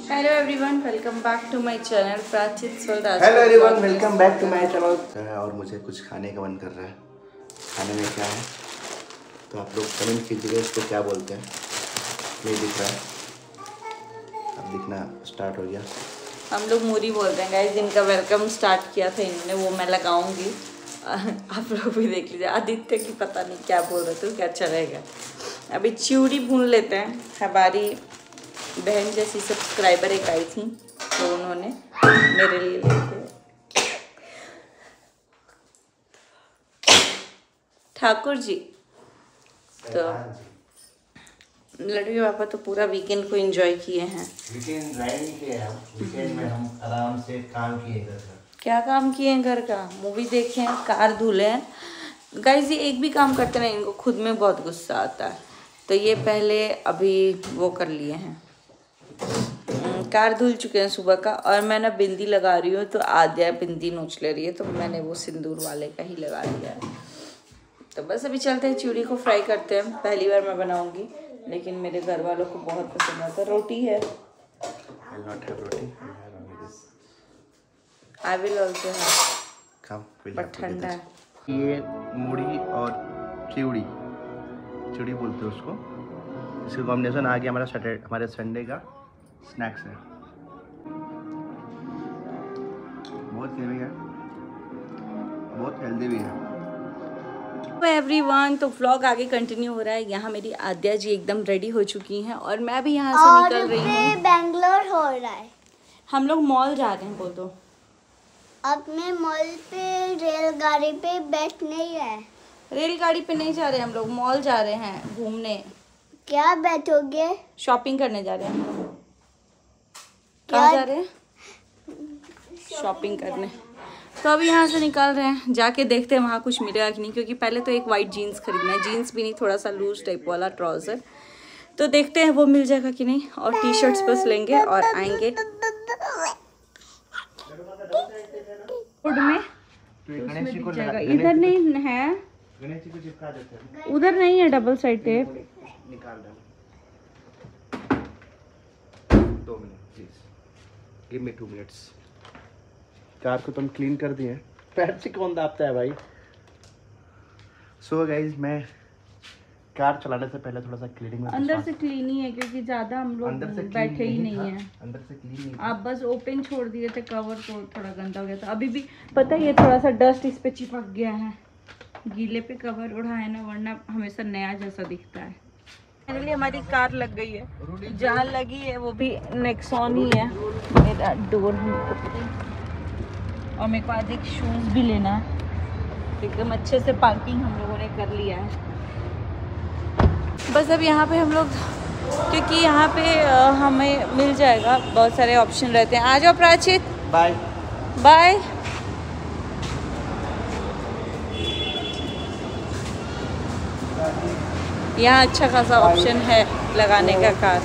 Hello everyone, welcome back to my channel Prachit Swaraj. Hello everyone, welcome back to my channel. और मुझे कुछ खाने का मन कर रहा है। खाने में क्या है तो आप लोग कमेंट कीजिएगा, इसको क्या बोलते हैं। नहीं दिख रहा है, अब दिखना स्टार्ट हो गया। हम लोग मूरी बोलते हैं गाइस। जिनका वेलकम स्टार्ट किया था इन्होंने, वो मैं लगाऊंगी। आप लोग भी देख लीजिए। आदित्य की पता नहीं क्या बोल रहे थे, क्या अच्छा रहेगा। अभी चिवड़ी भून लेते हैं। हमारी बहन जैसी सब्सक्राइबर एक आई थी तो उन्होंने मेरे लिए लेके। ठाकुर जी तो लड्डू के पापा तो पूरा वीकेंड को एंजॉय किए हैं। वीकेंड ड्राइव नहीं किया है, वीकेंड में हम आराम से काम किए घर का। क्या काम किए हैं घर का? मूवी देखे हैं, कार धुले हैं। गाइस ये एक भी काम करते नहीं, इनको खुद में बहुत गुस्सा आता है। तो ये पहले अभी वो कर लिए हैं, कार धुल चुके हैं सुबह का। और मैं ना बिंदी लगा रही हूँ तो आद्या बिंदी नोच ले रही है, तो मैंने वो सिंदूर वाले का ही लगा लिया है। तो बस अभी चलते हैं, चिवड़ी को फ्राई करते हैं। पहली बार मैं बनाऊंगी, लेकिन मेरे घर वालों को बहुत पसंद आता है। रोटी है, I will also have, but ठंडा है। ये मूढ़ी और चिवड़ी बोलते हैं उसको। इसका कॉम्बिनेशन आ गया हमारे संडे का स्नैक्स है। बहुत हेवी है, बहुत हेल्दी भी है। एवरीवन, तो व्लॉग आगे कंटिन्यू हो रहा है। यहाँ मेरी आद्या जी एकदम रेडी हो चुकी हैं और मैं भी यहाँ से निकल रही हूँ। बैंगलोर हो रहा है, हम लोग मॉल जा रहे हैं। बोल दो। अब मैं मॉल पे रेलगाड़ी पे बैठ नहीं है। रेलगाड़ी पे नहीं जा रहे हम लोग, मॉल जा रहे हैं घूमने। क्या बैठोगे? शॉपिंग करने जा रहे हैं हम लोग। क्या? कहाँ जा रहे हैं? शॉपिंग करने। तो अभी यहाँ से निकल रहे हैं, जाके देखते हैं वहाँ कुछ मिलेगा कि नहीं। क्योंकि पहले तो एक वाइट जीन्स खरीदना है, जीन्स भी नहीं, थोड़ा सा लूज टाइप वाला ट्राउजर। तो देखते हैं वो मिल जाएगा कि नहीं। और टी शर्ट्स बस लेंगे और आएंगे फूड में। इधर नहीं है, गणेश जी को चिपका देते हैं। उधर नहीं है डबल साइड टेप। निकाल दो 2 minute please, give me 2 minutes. Car को तुम क्लीन कर दिए, पैर से कौन दापता है भाई। सो गाइज, मैं कार चलाने से पहले थोड़ा सा क्लीनिंग में अंदर से क्लीन ही है, क्योंकि ज्यादा हम लोग बैठे ही नहीं है। अंदर से क्लीन नहीं। आप बस ओपन छोड़ दिए थे, कवर तो थोड़ा गंदा हो गया था। अभी भी पता है, ये थोड़ा सा डस्ट इस पे चिपक गया है। गीले पे कवर उड़ाए ना, वरना हमेशा नया जैसा दिखता है। फाइनली हमारी कार लग गई है। जहाँ लगी है वो भी नेक्सॉन ही है। मेरा डोर और मेरे को आज एक शूज़ भी लेना है। एकदम अच्छे से पार्किंग हम लोगों ने कर लिया है। बस अब यहाँ पे हम लोग, क्योंकि यहाँ पे हमें मिल जाएगा, बहुत सारे ऑप्शन रहते हैं। आ जाओ प्राचित, बाय बाय। यहाँ अच्छा खासा ऑप्शन है लगाने का कार।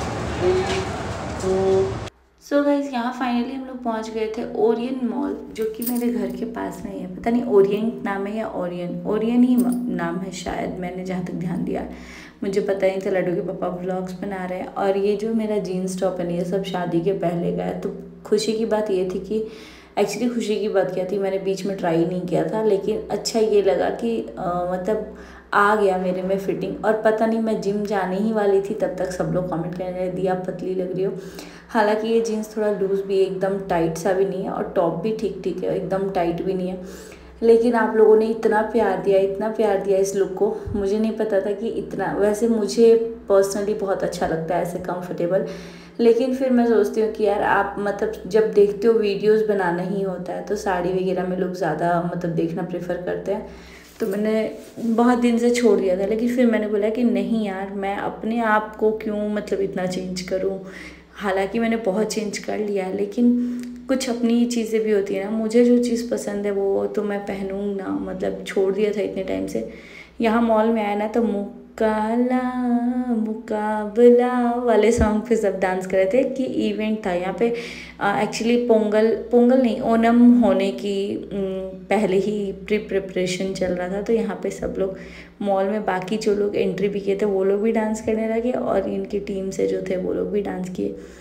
सो गाइस, यहाँ फाइनली हम लोग पहुँच गए थे ओरियन मॉल, जो कि मेरे घर के पास में ही है। पता नहीं ओरियन नाम है या ओरियन ही नाम है शायद, मैंने जहाँ तक ध्यान दिया। मुझे पता नहीं था। लड्डू के पापा व्लॉग्स बना रहे हैं। और ये जो मेरा जीन्स टॉप है, ये सब शादी के पहले का है। तो खुशी की बात ये थी कि एक्चुअली खुशी की बात क्या थी, मैंने बीच में ट्राई नहीं किया था, लेकिन अच्छा ये लगा कि मतलब आ गया मेरे में फिटिंग। और पता नहीं, मैं जिम जाने ही वाली थी तब तक सब लोग कमेंट करने लगे, दिया पतली लग रही हो। हालांकि ये जीन्स थोड़ा लूज़ भी है, एकदम टाइट सा भी नहीं है, और टॉप भी ठीक ठीक है, एकदम टाइट भी नहीं है। लेकिन आप लोगों ने इतना प्यार दिया इस लुक को। मुझे नहीं पता था कि इतना, वैसे मुझे पर्सनली बहुत अच्छा लगता है ऐसे कंफर्टेबल। लेकिन फिर मैं सोचती हूँ कि यार आप मतलब जब देखते हो वीडियोस बनाना ही होता है, तो साड़ी वगैरह में लोग ज़्यादा मतलब देखना प्रेफर करते हैं। तो मैंने बहुत दिन से छोड़ दिया था, लेकिन फिर मैंने बोला कि नहीं यार, मैं अपने आप को क्यों मतलब इतना चेंज करूँ। हालांकि मैंने बहुत चेंज कर लिया है, लेकिन कुछ अपनी चीज़ें भी होती है ना। मुझे जो चीज़ पसंद है वो तो मैं पहनूँ ना, मतलब छोड़ दिया था इतने टाइम से। यहाँ मॉल में आया ना, तो मुकाला मुकाबला वाले सॉन्ग पे सब डांस कर रहे थे कि इवेंट था यहाँ पे। एक्चुअली पोंगल नहीं, ओनम होने की पहले ही प्रिपरेशन चल रहा था। तो यहाँ पे सब लोग मॉल में, बाकी जो लोग एंट्री भी किए थे वो लोग भी डांस करने लगे, और इनकी टीम से जो थे वो लोग भी डांस किए।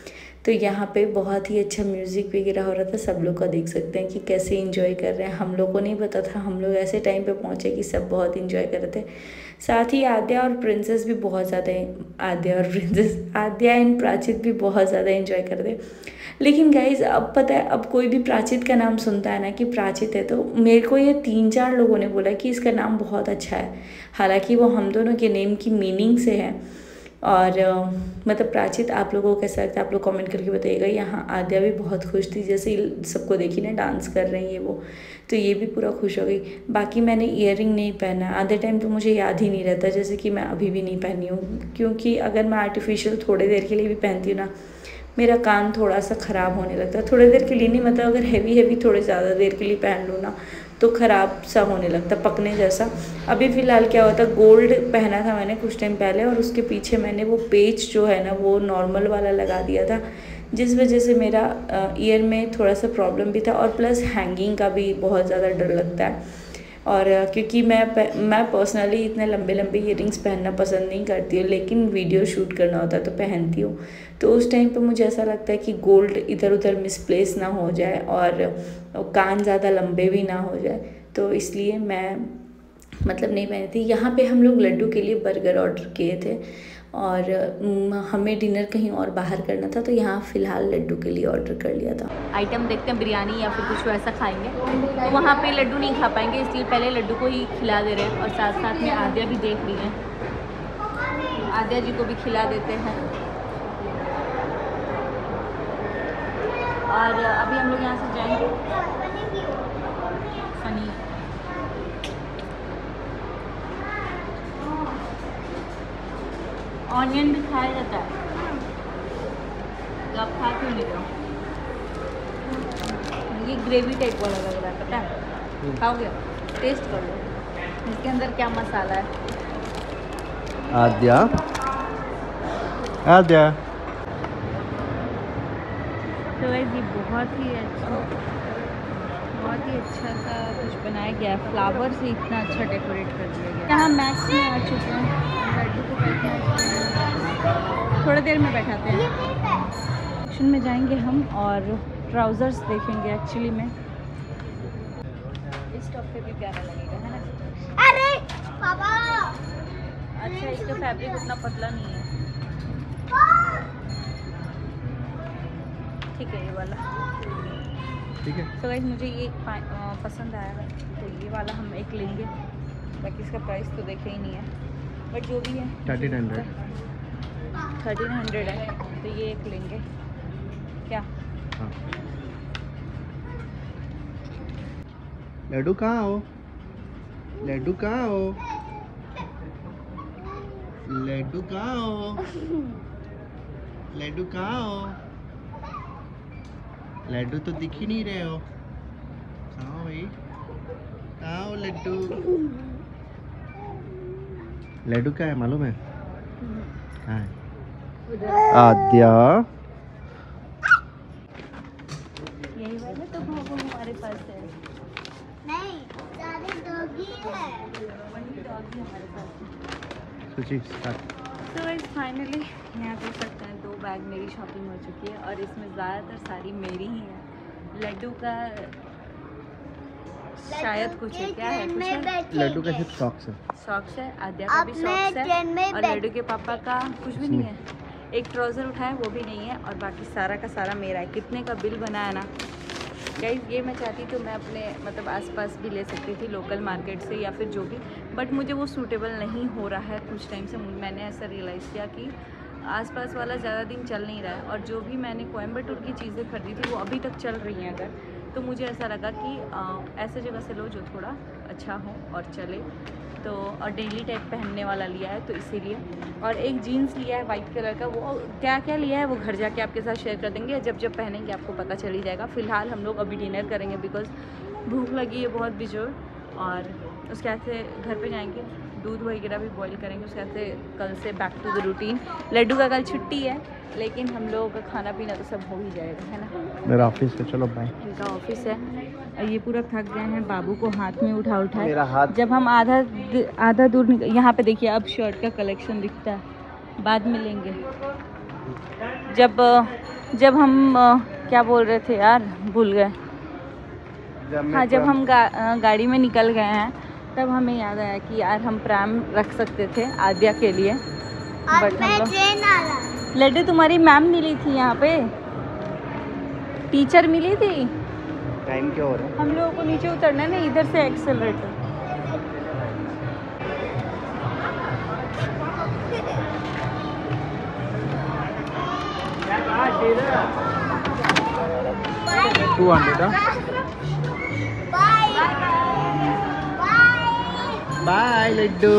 तो यहाँ पे बहुत ही अच्छा म्यूज़िक वगैरह हो रहा था। सब लोग का देख सकते हैं कि कैसे एंजॉय कर रहे हैं। हम लोग को नहीं पता था, हम लोग ऐसे टाइम पे पहुँचे कि सब बहुत एंजॉय कर रहे थे। साथ ही आद्या और प्रिंसेस भी बहुत ज़्यादा, आद्या एंड प्राचित भी बहुत ज़्यादा एंजॉय कर रहे थे। लेकिन गाइज अब पता है, अब कोई भी प्राचित का नाम सुनता है ना कि प्राचित है, तो मेरे को ये 3-4 लोगों ने बोला कि इसका नाम बहुत अच्छा है। हालांकि वो हम दोनों के नेम की मीनिंग से है। और मतलब प्राचित आप लोगों को कैसा लगता है आप लोग कमेंट करके बताइएगा। यहाँ आद्या भी बहुत खुश थी, जैसे सबको देखी ना डांस कर रही है वो, तो ये भी पूरा खुश हो गई। बाकी मैंने ईयरिंग नहीं पहना, आधे टाइम तो मुझे याद ही नहीं रहता, जैसे कि मैं अभी भी नहीं पहनी हूँ, क्योंकि अगर मैं आर्टिफिशियल थोड़ी देर के लिए भी पहनती हूँ ना, मेरा कान थोड़ा सा ख़राब होने लगता है। थोड़ी देर के लिए नहीं, मतलब अगर हैवी थोड़े ज़्यादा देर के लिए पहन लूँ ना तो ख़राब सा होने लगता, पकने जैसा। अभी फ़िलहाल क्या होता, गोल्ड पहना था मैंने कुछ टाइम पहले, और उसके पीछे मैंने वो पेच जो है ना वो नॉर्मल वाला लगा दिया था, जिस वजह से मेरा ईयर में थोड़ा सा प्रॉब्लम भी था, और प्लस हैंगिंग का भी बहुत ज़्यादा डर लगता है। और क्योंकि मैं पर्सनली इतने लंबे ईयरिंग्स पहनना पसंद नहीं करती हूँ, लेकिन वीडियो शूट करना होता है तो पहनती हूँ। तो उस टाइम पे मुझे ऐसा लगता है कि गोल्ड इधर उधर मिसप्लेस ना हो जाए और कान ज़्यादा लंबे भी ना हो जाए, तो इसलिए मैं मतलब नहीं पहनी थी। यहाँ पे हम लोग लड्डू के लिए बर्गर ऑर्डर किए थे, और हमें डिनर कहीं और बाहर करना था, तो यहाँ फ़िलहाल लड्डू के लिए ऑर्डर कर लिया था। आइटम देखते हैं, बिरयानी या फिर कुछ वैसा खाएंगे, तो वहाँ पे लड्डू नहीं खा पाएंगे, इसलिए पहले लड्डू को ही खिला दे रहे हैं। और साथ साथ में आद्या भी देख रही है, आद्या जी को भी खिला देते हैं। और अभी हम लोग यहाँ से जाएंगे फनी, ऑनियन भी खाया जाता है, तो आप खा क्यों नहीं रहे हो? ये ग्रेवी टाइप वाला लग रहा है, पता है? खाओगे? टेस्ट कर लो, इसके अंदर क्या मसाला है। आद्या आद्या तो वैसे बहुत ही अच्छा सा कुछ बनाया गया है, फ्लावर से इतना अच्छा डेकोरेट कर दिया गया। यहाँ मैक्स में आ चुके हैं, लड्डू को बैठना, थोड़ी देर में बैठाते हैं। सेक्शन में जाएंगे हम और ट्राउज़र्स देखेंगे। एक्चुअली में इस टॉप पे भी प्यारा लगेगा, है ना? अरे पापा, अच्छा इसका फैब्रिक उतना पतला नहीं है, ठीक है ये वाला, ठीक है। तो गाइस मुझे ये पसंद आया है, तो ये वाला हम एक लेंगे। बाकी इसका प्राइस तो देखे ही नहीं है, बट जो भी है 1300 है, तो ये एक लेंगे क्या? हाँ। लड्डू कहाँ हो? लड्डू कहाँ हो? लड्डू कहाँ हो? लड्डू कहाँ हो? लड्डू तो दिख ही नहीं रहे हो। कहाँ हो भाई? कहाँ हो लड्डू? लड्डू क्या है मालूम है? कहाँ है? आद्या यही वाला तो भागो हमारे पास है, नहीं सारे डॉगी है, वही डॉगी हमारे पास है। सुची स्टार्ट। तो गाइस फाइनली यहाँ देख सकते हैं 2 बैग मेरी शॉपिंग हो चुकी है, और इसमें ज़्यादातर सारी मेरी ही है। लड्डू का शायद कुछ है, क्या है कुछ है? लड्डू का सिर्फ सॉक्स है। सॉक्स है, आद्या का भी सॉक्स है, और लड्डू के पापा का कुछ भी नहीं है। एक ट्राउज़र उठाए वो भी नहीं है, और बाकी सारा का सारा मेरा है। कितने का बिल बनाया ना गाइस, ये मैं चाहती तो मैं अपने मतलब आसपास भी ले सकती थी, लोकल मार्केट से या फिर जो भी, बट मुझे वो सूटेबल नहीं हो रहा है कुछ टाइम से। मैंने ऐसा रियलाइज़ किया कि आसपास वाला ज़्यादा दिन चल नहीं रहा है, और जो भी मैंने कोयम्बटूर की चीज़ें खरीदी थी वो अभी तक चल रही हैं अगर, तो मुझे ऐसा लगा कि ऐसे जगह से लो जो थोड़ा अच्छा हो और चले। तो और डेली टाइप पहनने वाला लिया है, तो इसीलिए। और एक जीन्स लिया है वाइट कलर का, वो क्या क्या लिया है वो घर जाके आपके साथ शेयर कर देंगे, जब जब पहनेंगे आपको पता चल ही जाएगा। फ़िलहाल हम लोग अभी डिनर करेंगे बिकॉज़ भूख लगी है बहुत बेजोर, और उसके बाद से घर पे जाएंगे, दूध वगैरह भी बॉईल करेंगे। उसके बाद से कल से back to the routine. Laddu का कल छुट्टी है, लेकिन हम लोगों का खाना पीना तो सब हो ही जाएगा, है ना? मेरा ऑफिस है, चलो बाय। इनका ऑफिस है, और ये पूरा थक गए हैं, बाबू को हाथ में उठा मेरा हाथ। जब हम आधा दूर यहाँ पे देखिए अब शर्ट का कलेक्शन दिखता है, बाद में लेंगे। जब हम क्या बोल रहे थे यार, भूल गए। हाँ, जब हम गाड़ी में निकल गए हैं तब हमें याद आया कि यार हम प्राम रख सकते थे आद्या के लिए, बट हम लोग लड्डू तुम्हारी मैम मिली थी यहाँ पे, टीचर मिली थी। टाइम क्या हो रहा है? हम लोगों को नीचे उतरना है ना, इधर से accelerator. Bye Laddu.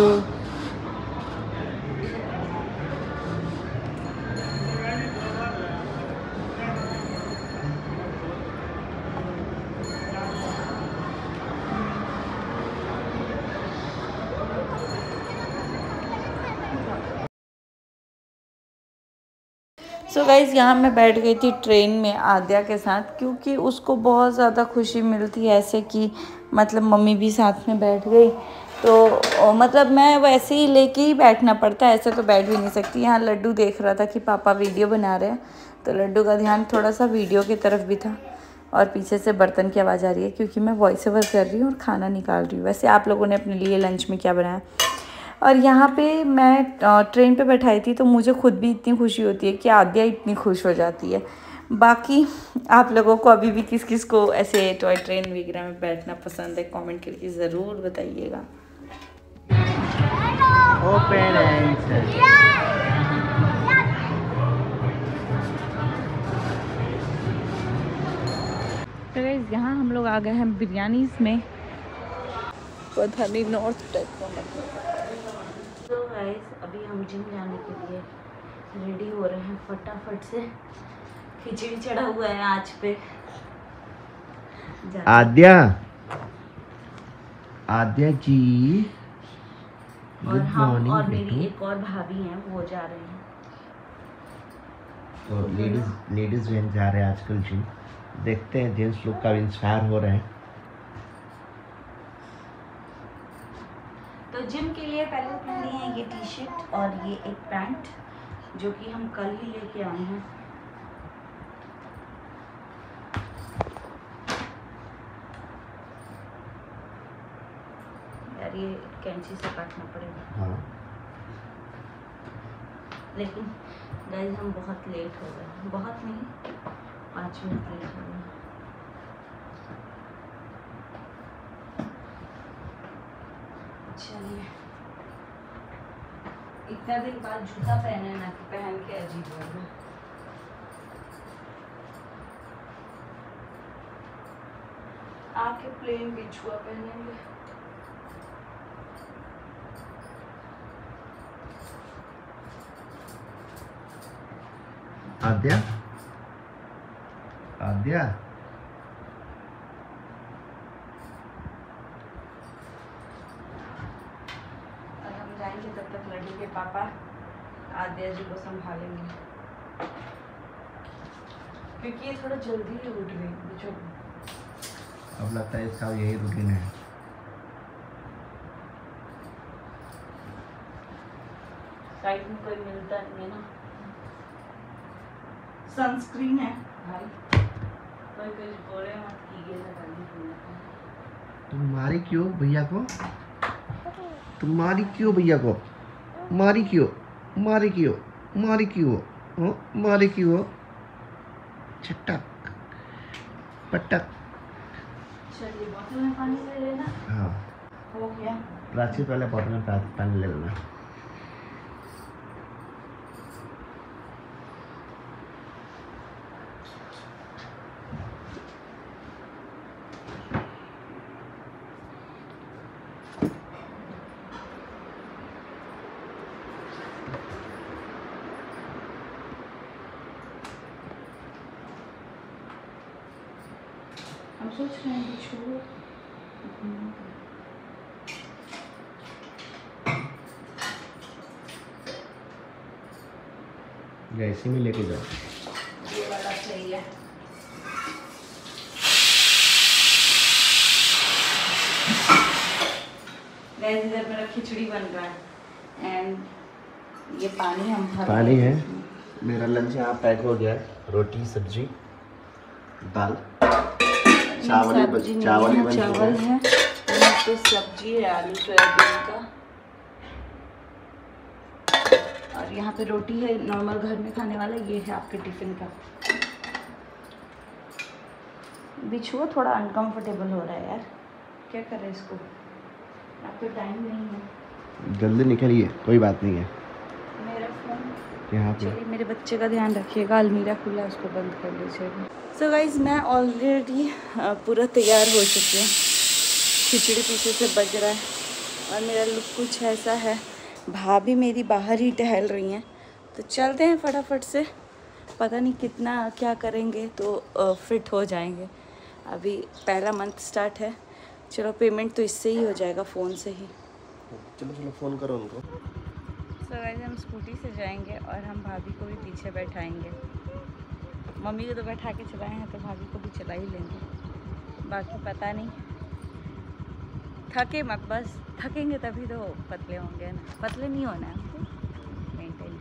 So guys यहाँ मैं बैठ गई थी ट्रेन में आद्या के साथ, क्योंकि उसको बहुत ज़्यादा खुशी मिलती है ऐसे कि मतलब मम्मी भी साथ में बैठ गई, तो मतलब मैं वैसे ही लेके ही बैठना पड़ता है, ऐसे तो बैठ भी नहीं सकती। यहाँ लड्डू देख रहा था कि पापा वीडियो बना रहे हैं, तो लड्डू का ध्यान थोड़ा सा वीडियो की तरफ भी था। और पीछे से बर्तन की आवाज़ आ रही है क्योंकि मैं वॉइस ओवर कर रही हूँ और खाना निकाल रही हूँ। वैसे आप लोगों ने अपने लिए लंच में क्या बनाया? और यहाँ पे मैं ट्रेन पे बैठाई थी, तो मुझे खुद भी इतनी खुशी होती है कि आद्या इतनी खुश हो जाती है। बाकी आप लोगों को अभी भी किस किस को ऐसे टॉय ट्रेन वगैरह में बैठना पसंद है, कमेंट करके ज़रूर बताइएगा। Open answer. तो गाइस यहाँ हम लोग आ गए हैं बिरयानी में, पता नहीं नॉर्थ टाइप का मतलब। तो गाइस अभी हम जिम जाने के लिए रेडी हो रहे हैं फटाफट से। खिचड़ी चढ़ा हुआ है आज पे। आद्या, आद्या जी और हम और मेरी एक और भाभी हैं, वो जा रहे हैं। तो लेडीज वैन जा रहे हैं आजकल जिम। देखते हैं जेंट्स लोग का इंस्पायर हो रहे हैं। तो जिम के लिए पहले अपने लिए है ये टी शर्ट और ये एक पैंट, जो कि हम कल ही लेके आए हैं। यार ये कैंची से काटना पड़ेगा। हाँ। लेकिन गाइस हम बहुत लेट हो गए, बहुत नहीं 5 मिनट लेट हो गए। चलिए, इतना दिन बाद जूता पहने ना कि पहन के अजीब हो गया। आके प्लेन बिछुआ पहनेंगे। आद्या, आद्या और हम जाएंगे तब तक लड्डू के पापा आद्या जी को संभालेंगे, क्योंकि ये थोड़ा जल्दी ही उठ गई। जो अब लगता है इसका यही रूटीन है। साइड में कोई मिलता नहीं है ना। सनस्क्रीन है भाई, कोई कुछ बोले मत कि ये लगानी है। तुम मारी क्यों भैया को? तुम मारी क्यों भैया को? मारी क्यों? मारी क्यों? मारी क्यों? मारी क्यों? छटक पटक। चलिए बोतल में पानी ले लेना। हाँ हो गया। प्राची पहले बोतल में पानी ले लेना। हम सोच रहे हैं कि छोड़ो। इसी में लेके जाओ। ये वाला सही है। गैस इधर मेरा खिचड़ी बन रहा है एंड ये पानी हम भर पानी है। मेरा लंच यहाँ पैक हो गया है, रोटी सब्जी दाल चावल ही बन चावल है, यहाँ पे सब्जी है आलू सोयाबीन का, और यहाँ पे रोटी है नॉर्मल घर में खाने वाला। ये है आपके टिफिन का। बिछुआ थोड़ा अनकंफर्टेबल हो रहा है यार, क्या कर रहे हैं इसको, आपको टाइम नहीं है। जल्दी निकलिए, कोई बात नहीं है। मेरा फोन यहाँ पे चलिए, मेरे बच्चे का ध्यान रखिएगा, अलमीरा खुला है उसको बंद कर लीजिएगा। सो गाइज मैं ऑलरेडी पूरा तैयार हो चुकी हूँ, खिचड़ी पीछे से बज रहा है और मेरा लुक कुछ ऐसा है। भाभी मेरी बाहर ही टहल रही हैं, तो चलते हैं फटाफट से, पता नहीं कितना क्या करेंगे तो फिट हो जाएंगे। अभी पहला मंथ स्टार्ट है, चलो पेमेंट तो इससे ही हो जाएगा, फ़ोन से ही। चलो फ़ोन करो उनको। सो गाइस हम स्कूटी से जाएंगे और हम भाभी को भी पीछे बैठाएंगे। मम्मी को तो बैठा के चलाए हैं, तो भाभी को भी चला ही लेंगे। बाकी पता नहीं, थके मत, बस थकेंगे तभी तो पतले होंगे ना, पतले नहीं होना है हमको, मेंटेन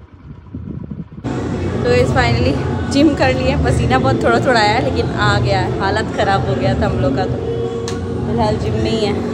करना। तो इस फाइनली जिम कर लिए, पसीना बहुत थोड़ा थोड़ा आया लेकिन आ गया है, हालत ख़राब हो गया था हम लोग का। तो फिलहाल जिम नहीं है।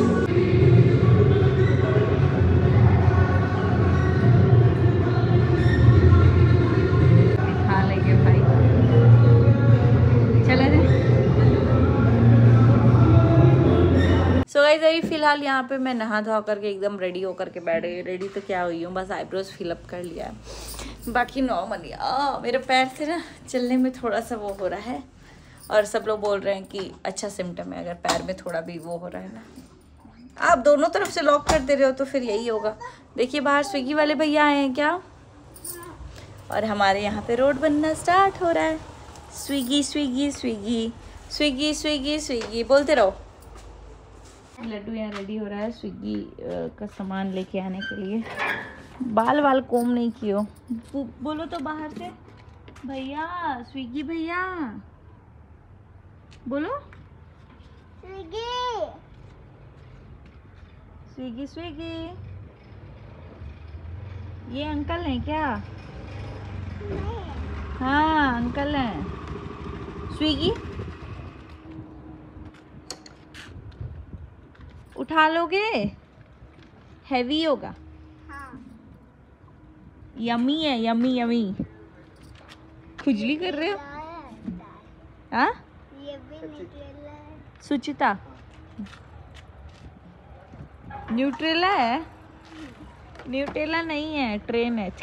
सो गाइस अभी फ़िलहाल यहाँ पे मैं नहा धो करके एकदम रेडी होकर के बैठ गई। रेडी तो क्या हुई हूँ, बस आईब्रोज फिलअप कर लिया है, बाकी नॉर्मली मेरे पैर से ना चलने में थोड़ा सा वो हो रहा है, और सब लोग बोल रहे हैं कि अच्छा सिम्टम है अगर पैर में थोड़ा भी वो हो रहा है ना। आप दोनों तरफ से लॉक कर दे रहे हो तो फिर यही होगा। देखिए बाहर स्विगी वाले भैया आए हैं क्या, और हमारे यहाँ पे रोड बनना स्टार्ट हो रहा है। Swiggy Swiggy Swiggy Swiggy Swiggy Swiggy बोलते रहो। लड्डू यहाँ रेडी हो रहा है स्विगी का सामान लेके आने के लिए। बाल वाल कोम नहीं कियो, बोलो तो बाहर से, भैया स्विगी भैया बोलो, स्विगी स्विगी स्विगी। ये अंकल हैं क्या? हाँ अंकल हैं। स्विगी उठा लोगे, हैवी होगा। हाँ यमी है, यमी यमी। खुजली कर रहे हो? हाँ ये भी निकला है। सुचिता न्यूट्रेला है, न्यूट्रेला नहीं है, ट्रेन है।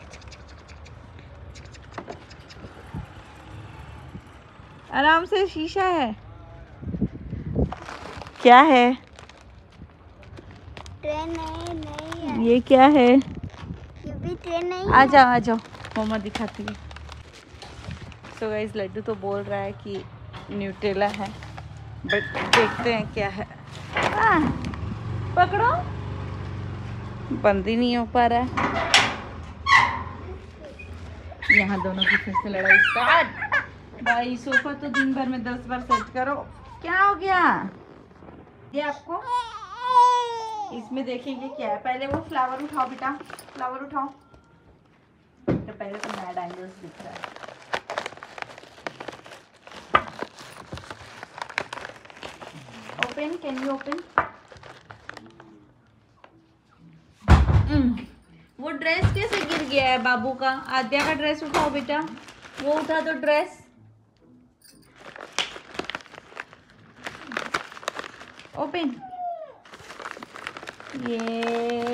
आराम से, शीशा है। क्या है? ट्रेन नहीं है। ये क्या है? ये भी ट्रेन नहीं आ है। जाओ आ जाओ, मम्मा दिखाती है। तो गाइस लड्डू तो बोल रहा है कि न्यूट्रेला है, बट देखते हैं क्या है। पकड़ो, बंद ही नहीं हो पा रहा है। यहाँ दोनों की फिर से लड़ाई स्टार्ट। भाई सोफा तो दिन भर में 10 बार सेट करो। क्या हो गया ये आपको? इसमें देखेंगे क्या है। पहले वो फ्लावर उठाओ बेटा, फ्लावर उठाओ। तो पहले तो मैड एंगल्स दिख रहा है। Open, can you open? वो ड्रेस कैसे गिर गया है बाबू का? आद्या का ड्रेस उठाओ बेटा, वो उठा दो ड्रेस। ओपन। ये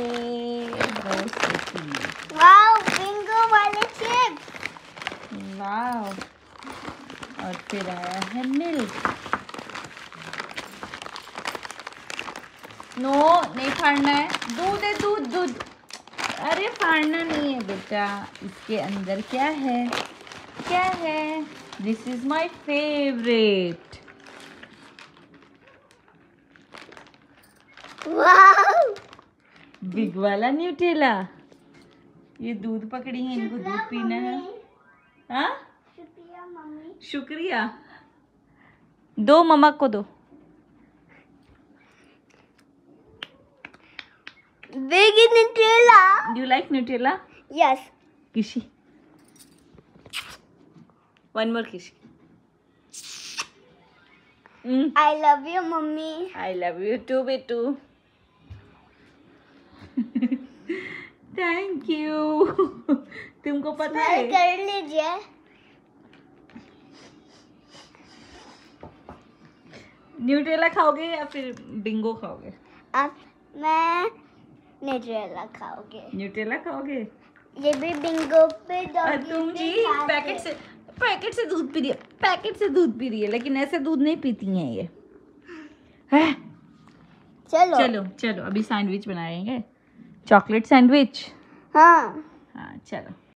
वाओ, बिंगो वाले चिप्स। वाओ, और फिर आया है मिल्क। नो, नहीं फाड़ना है। दूध है, दूध दूध। अरे फाड़ना नहीं है बेटा। इसके अंदर क्या है? क्या है? This is my favourite. Wow, big वाला न्यूटेला। ये दूध पकड़ी है, इनको दूध पीना है। हाँ शुक्रिया मम्मी। शुक्रिया। दो मम्मा को दो। Big Nutella. Do you like Nutella? Yes. किशी one more kiss. I love you, mummy. I love you too, बेटू। Thank you. तुमको पता है? स्माइल कर लीजिए। न्यूट्रेला खाओगे या फिर बिंगो खाओगे? मैं न्यूट्रेला खाओगे। न्यूट्रेला खाओगे? ये भी बिंगो पे और तुम जी पैकेट से दूध पी रही है, पैकेट से दूध पी रही है, लेकिन ऐसे दूध नहीं पीती हैं ये। है? चलो चलो चलो अभी सैंडविच बनाएंगे, चॉकलेट सैंडविच। हाँ हाँ चलो।